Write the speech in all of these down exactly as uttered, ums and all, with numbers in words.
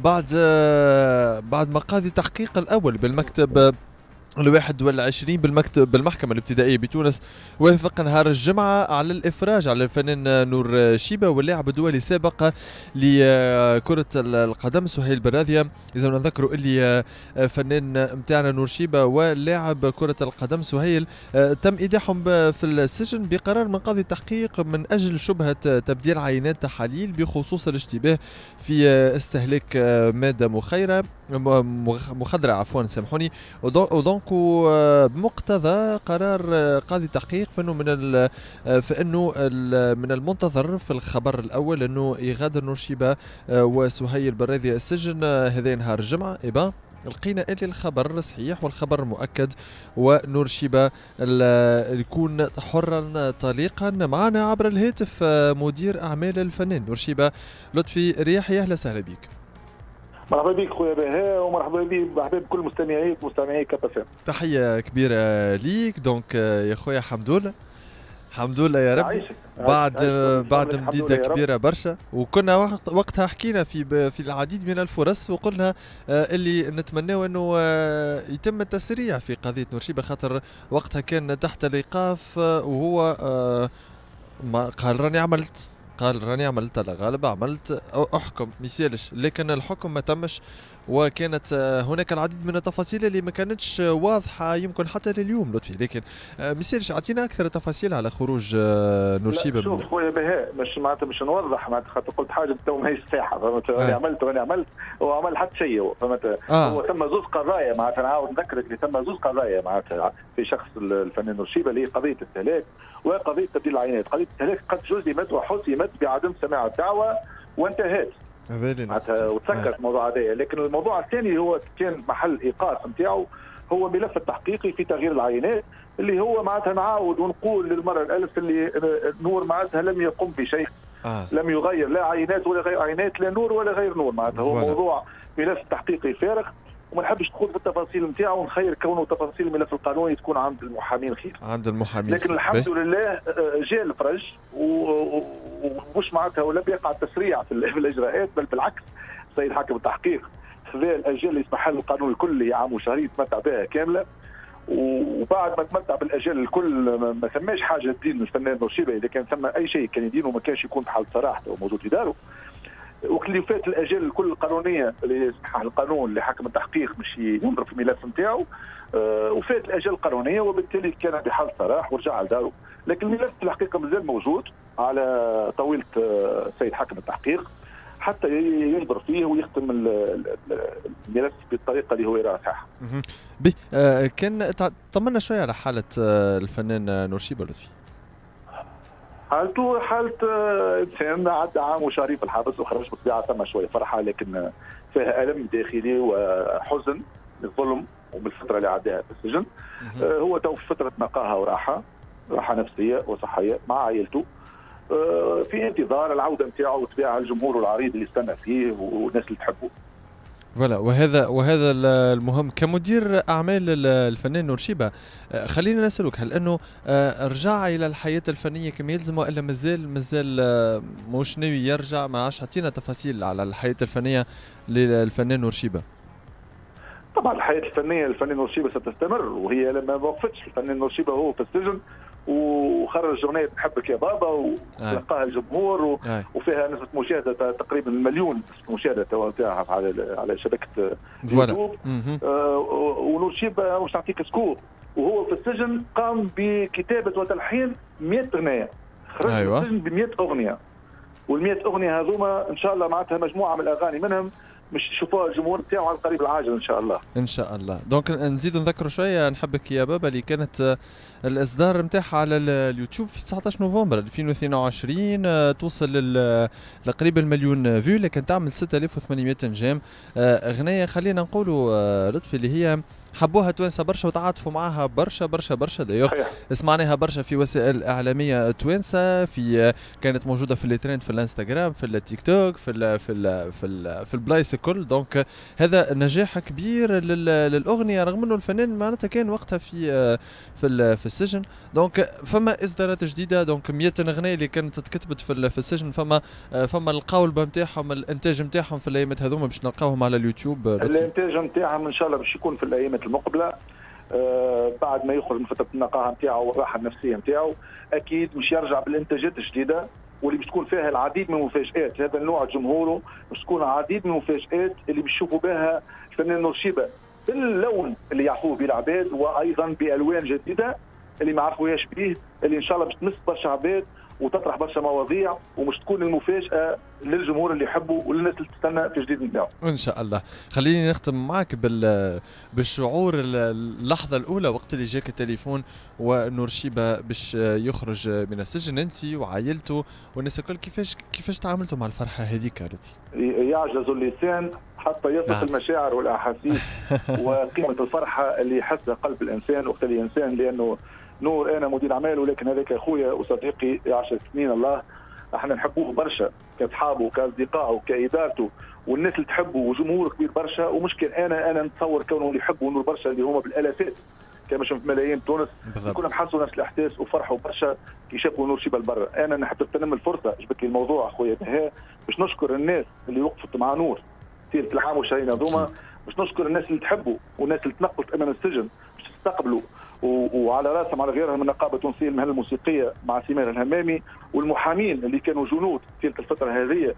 بعد آه، بعد مقاضي التحقيق الأول بالمكتب الواحد والعشرين بالمكتب بالمحكمة الابتدائية بتونس، وافق نهار الجمعة على الإفراج على الفنان نور شيبة واللاعب الدولي السابق لكرة القدم سهيل براذية. إذا نذكروا اللي فنان متاعنا نور شيبة ولاعب كرة القدم سهيل تم إيداعهم في السجن بقرار من قاضي التحقيق من أجل شبهة تبديل عينات تحاليل بخصوص الاشتباه في استهلاك مادة مخيرة مخدرة عفوا سامحوني. ودونك بمقتضى قرار قاضي التحقيق فانه من فانه من المنتظر في الخبر الاول انه يغادر نور شيبة وسهيل براذي السجن هذا نهار الجمعه. إبا لقينا اللي الخبر صحيح والخبر مؤكد، ونور شيبة يكون حرا طليقا. معنا عبر الهاتف مدير اعمال الفنان نور شيبة لطفي رياحي، اهلا وسهلا بك. مرحبا بك خويا بهاء، ومرحبا بك مرحبا بكل مستمعيك مستمعي كابا. تحيه كبيره ليك. دونك يا خويا الحمد لله الحمد لله يا رب. عايشك. بعد عايشك. بعد مديده كبيره برشا، وكنا وقت وقتها حكينا في في العديد من الفرص وقلنا آه اللي نتمناو انه آه يتم التسريع في قضيه نور شيبة، خاطر وقتها كان تحت الايقاف آه وهو آه ما قال راني عملت قال راني عملت على غالب عملت احكم ميسالش، لكن الحكم ما تمش، وكانت هناك العديد من التفاصيل اللي ما كانتش واضحه يمكن حتى لليوم لطفي. لكن ميسالش اعطينا اكثر تفاصيل على خروج نور شيبة. شوف خويا بهاء، مش معناتها باش نوضح، معناتها خاطر قلت حاجه تو ماهيش صحيحه، فهمت؟ راني عملت راني عملت هو عمل حتى شيء، فهمت؟ آه. هو ثم زوز قضايا، معناتها نعاود نذكرك اللي ثم زوز قضايا معناتها في شخص الفنان نور شيبة، اللي هي قضيه الاستهلاك وقضيه تبديل العينات. قضيه الاستهلاك قد جزمت وحسمت بعدم سماع الدعوه وانتهت معناتها وتسكرت الموضوع هذايا. لكن الموضوع الثاني هو كان محل ايقاف نتاعو هو ملف التحقيقي في تغيير العينات، اللي هو معناتها نعاود ونقول للمره الالف اللي نور معناتها لم يقم بشيء. آه. لم يغير لا عينات ولا غير عينات، لا نور ولا غير نور، معناتها هو ولا. موضوع ملف تحقيقي فارغ، وما نحبش ندخل في التفاصيل نتاعو، ونخير كونه تفاصيل الملف القانوني تكون عند المحامين خير. عند المحامين. لكن الحمد بي. لله جاء الفرج، ومش معناتها ولم يقع التسريع في الاجراءات، بل بالعكس السيد حاكم التحقيق خذا الاجال اللي يسمح له القانون الكلي عام وشهرين تمتع بها كامله، وبعد ما تمتع بالاجال الكل ما ثماش حاجه تدين الفنان نور شيبة. اذا كان ثم اي شيء كان يدينه ما كانش يكون بحال صراحته وموجود في داره. وقت اللي فات الاجال الكل القانونيه اللي يسمح القانون اللي حاكم التحقيق باش ينظر في الملف نتاعو، أه وفات الاجال القانونيه، وبالتالي كان بحال صراح ورجع لداره. لكن الملف في الحقيقه مازال موجود على طاوله السيد حاكم التحقيق حتى ينظر فيه ويختم الملف بالطريقه اللي هو يراها صح. بي آه كان طمنا شويه على حاله آه الفنان نور شيبة لطفي. حالته حالة إنسان عدى عام وشهرين في الحبس وخرج بالطبيعة ثم شوية فرحة، لكن فيها ألم داخلي وحزن للظلم وبالفترة اللي عداها في السجن. آه هو تو في فترة نقاهة وراحة راحة نفسية وصحية مع عائلته، آه في انتظار العودة نتاعو وتباع الجمهور العريض اللي استنى فيه والناس اللي تحبه. فوالا، وهذا وهذا المهم. كمدير اعمال الفنان نور شيبة، خلينا نسألك، هل انه رجع الى الحياه الفنيه كما يلزم والا مازال مازال مش ناوي يرجع؟ ما عادش اعطينا تفاصيل على الحياه الفنيه للفنان نور شيبة. طبعا الحياه الفنيه للفنان نور شيبة ستستمر، وهي لما ما وقفتش الفنان نور شيبة هو في السجن وخرج اغنيه نحبك يا بابا وتلقاها الجمهور و... وفيها نسبه مشاهده تقريبا مليون نسبه مشاهده تاعها على على شبكه يوتيوب. آه ونور شيبة مش نعطيك سكور، وهو في السجن قام بكتابه وتلحين مئة اغنيه، خرج أيوة. من السجن ب مئة اغنيه، وال100 اغنيه هذوما ان شاء الله معناتها مجموعه من الاغاني منهم مش يشوفوها الجمهور نتاعو على القريب العاجل ان شاء الله. ان شاء الله. دونك نزيدوا نذكروا شويه نحبك يا بابا اللي كانت الاصدار نتاعها على اليوتيوب في تسعة عشر نوفمبر ألفين واثنين وعشرين، توصل لقريب المليون فيو، لكن تعمل ستة آلاف وثمانمئة انجام. اغنيه خلينا نقولوا لطفي اللي هي حبوها توانسه برشا وتعاطفوا معاها برشا برشا برشا. دايوغ سمعناها برشا في وسائل اعلاميه توانسه، في كانت موجوده في الترند في الانستغرام في التيك توك في ال في ال في ال في البلايص الكل. دونك هذا نجاح كبير للاغنيه رغم انه الفنان معناتها كان وقتها في في في السجن. دونك فما اصدارات جديده، دونك مئة اغنيه اللي كانت تكتبت في في السجن، فما فما القولبه نتاعهم الانتاج نتاعهم في الايامات هذوما باش نلقاوهم على اليوتيوب. الانتاج نتاعهم ان شاء الله باش يكون في الايامات المقبله آه بعد ما يخرج من فتره النقاهه نتاعو والراحه النفسيه نتاعو، اكيد مش يرجع بالانتاجات الجديده واللي باش تكون فيها العديد من المفاجات. هذا النوع جمهوره باش تكون العديد من المفاجات اللي باش يشوفوا بها الفنان نورشيبه باللون اللي يعرفوه به العباد، وايضا بالوان جديده اللي ما عرفوهاش به، اللي ان شاء الله باش تمس برشا عباد وتطرح برشا مواضيع ومش تكون المفاجاه للجمهور اللي يحبه وللناس اللي تستنى في جديد نتاعو. ان شاء الله. خليني نختم معك بال بالشعور اللحظه الاولى وقت اللي جاك التليفون ونورشيبه باش يخرج من السجن، انت وعائلته والناس الكل، كيفاش كيفاش تعاملتوا مع الفرحه هذيك؟ يعجز اللسان حتى يصف نعم. المشاعر والاحاسيس وقيمه الفرحه اللي يحسها قلب الانسان وقت الانسان، لانه نور انا مدير اعمال ولكن هذاك اخويا وصديقي عشر سنين الله، احنا نحبوه برشا كاصحابه وكاصدقائه وكادارته والناس اللي تحبه وجمهور كبير برشا. ومشكل انا انا نتصور كونهم يحبوا نور برشا اللي هما بالالافات كما شفت ملايين تونس كلهم حسوا نفس الاحساس وفرحوا برشا كي شافوا نورشيبه لبرا. انا نحب نغتنم الفرصه جبت لي الموضوع اخويا بها باش نشكر الناس اللي وقفت مع نور سيره العام وشهرين هذوما، باش نشكر الناس اللي تحبوا والناس اللي تنقلت امام السجن باش تستقبلوا، وعلى راسهم على غيرها من النقابه التونسيه المهنه الموسيقيه مع سمير الهمامي والمحامين اللي كانوا جنود في الفتره هذه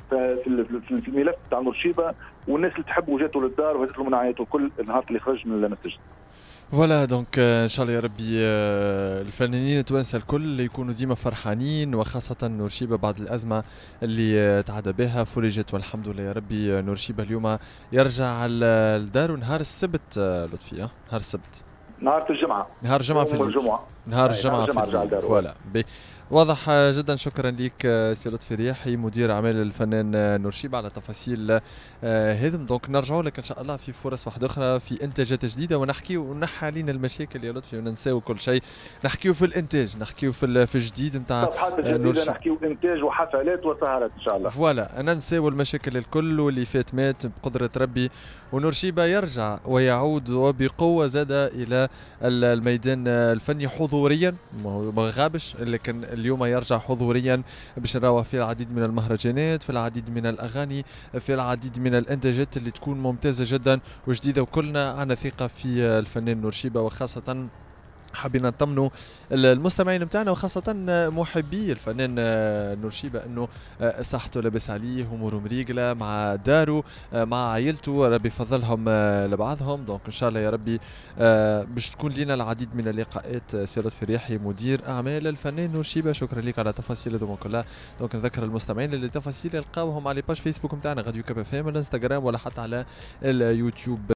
في الملف تاع نورشيبه، والناس اللي تحبوا جاتوا للدار وهزت لهم من عياته الكل النهار اللي خرج من السجن. فوالا دونك ان شاء الله يا ربي الفنانين التوانسه الكل اللي يكونوا ديما فرحانين، وخاصه نورشيبه بعد الازمه اللي تعدى بها فرجت والحمد لله يا ربي. نورشيبه اليوم يرجع لداره نهار السبت لطفي، نهار السبت نهار الجمعه نهار الجمعه في الجمعه نهار الجمعه في فوالا. واضح جدا. شكرا لك سي لطفي رياحي مدير اعمال الفنان نورشيبه على تفاصيل هذم. دونك نرجعوا لك ان شاء الله في فرص واحده اخرى في انتاجات جديده ونحكيو ونحى علينا المشاكل يا لطفي وننساو كل شيء، نحكيو في الانتاج، نحكيو في في الجديد نتاع صفحات جديده، نحكيو انتاج وحفلات وسهرات ان شاء الله. فوالا ننساو المشاكل الكل واللي فات مات بقدره ربي، ونورشيبه يرجع ويعود وبقوه زاد الى الميدان الفني حضوريا، ما غابش لكن اليوم يرجع حضوريا باش نراوه في العديد من المهرجانات، في العديد من الاغاني، في العديد من الانتاجات اللي تكون ممتازه جدا وجديده، وكلنا عندنا ثقه في الفنان نورشيبه، وخاصه حابين نطمنوا المستمعين نتاعنا وخاصة محبي الفنان نورشيبه انه صحته لاباس عليه، اموره مريقله مع داره مع عائلته، ربي يفضلهم لبعضهم. دونك ان شاء الله يا ربي باش تكون لنا العديد من اللقاءات. سي لطفي رياحي مدير اعمال الفنان نورشيبه، شكرا لك على التفاصيل هذوما كلها. دونك نذكر المستمعين اللي التفاصيل يلقاوهم على باج فيسبوك نتاعنا غاديو كاب اف ام، الانستغرام ولا حتى على اليوتيوب.